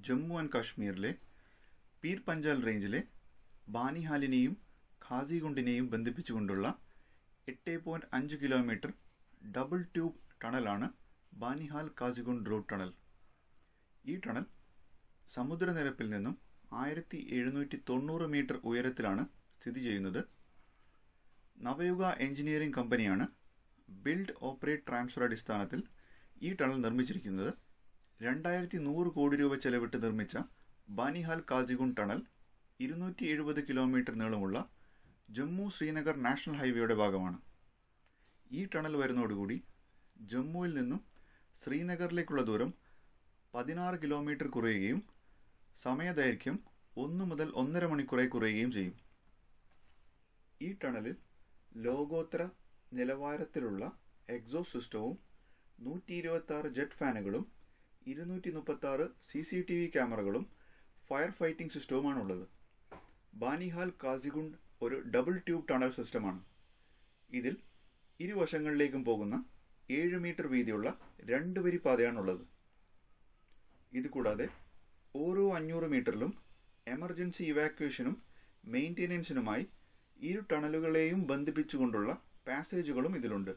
Jammu and കാശ്മീരിലെ പീർ പഞ്ചാൽ റേഞ്ചിലെ ബാനിഹാലിനെയും ഖാസിഗുണ്ടിനെയും ബന്ധിപ്പിച്ചുകൊണ്ടുള്ള 8.5 കിലോമീറ്റർ ഡബിൾ ട്യൂബ് ടണലാണ് ബാനിഹാൽ ഖാസിഗുണ്ട് റോഡ് ടണൽ. ഈ ടണൽ സമുദ്രനിരപ്പിൽ നിന്നും 1790 മീറ്റർ ഉയരത്തിലാണ് സ്ഥിതി ചെയ്യുന്നത്. നവയുഗ എഞ്ചിനീയറിംഗ് കമ്പനിയാണ് ബിൽഡ് ഓപ്പറേറ്റ് ട്രാൻസ്ഫർ അടിസ്ഥാനത്തിൽ ഈ ടണൽ നിർമ്മിച്ചിരിക്കുന്നത്. 2100 കോടി രൂപ ചെലവിട്ട് നിർമ്മിച്ച ബാനിഹാൽ ഖാസിഗുണ്ട് ടണൽ 270 കിലോമീറ്റർ നീളമുള്ള ജമ്മു ശ്രീനഗർ നാഷണൽ ഹൈവേയുടെ ഭാഗമാണ്. ഈ ടണൽ വരുന്നതോടുകൂടി ജമ്മുവിൽ നിന്നും ശ്രീനഗറിലേക്കുള്ള ദൂരം 16 കിലോമീറ്റർ കുറയുകയും സമയദൈർഘ്യം 1 മുതൽ 1.5 മണിക്കൂറായി കുറയുകയും ചെയ്യും. ഈ ടണലിൽ ലോകോത്തര നിലവാരത്തിലുള്ള എക്സോസ്റ്റ് സിസ്റ്റവും 126 ജെറ്റ് ഫാനുകളും 236 CCTV ക്യാമറകളും ഫയർ ഫൈറ്റിംഗ് സിസ്റ്റവുമാണുള്ളത്. ബാനിഹാൽ ഖാസിഗുണ്ട് ഒരു ഡബിൾ ട്യൂബ് ടണൽ സിസ്റ്റമാണ്. ഇതിൽ ഇരുവശങ്ങളിലേക്കും പോകുന്ന 7 മീറ്റർ വീതിയുള്ള 2 വരി പാതയാണുള്ളത്. ഇതുകൂടാതെ ഓരോ 500 മീറ്ററിലും എമർജൻസി ഇവാക്വേഷനും മെയിൻ്റെനൻസിനുമായി ഇരു ടണലുകളെയും ബന്ധിപ്പിച്ചുകൊണ്ടുള്ള പാസേജുകളും ഇതിലുണ്ട്.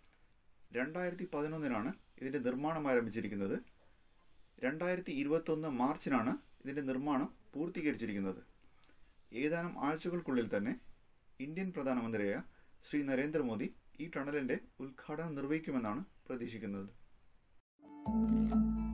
2011 ഇതിന്റെ നിർമ്മാണം ആരംഭിച്ചിരിക്കുന്നത്. 2021 മാർച്ചിനാണ് ഇതിന്റെ നിർമ്മാണം പൂർത്തീകരിച്ചിരിക്കുന്നത്. ഏതാനും ആഴ്ചകൾക്കുള്ളിൽ തന്നെ ഇന്ത്യൻ പ്രധാനമന്ത്രിയായ ശ്രീ നരേന്ദ്രമോദി ഈ ടണലിന്റെ ഉദ്ഘാടനം നിർവഹിക്കുമെന്നാണ് പ്രതീക്ഷിക്കുന്നത്.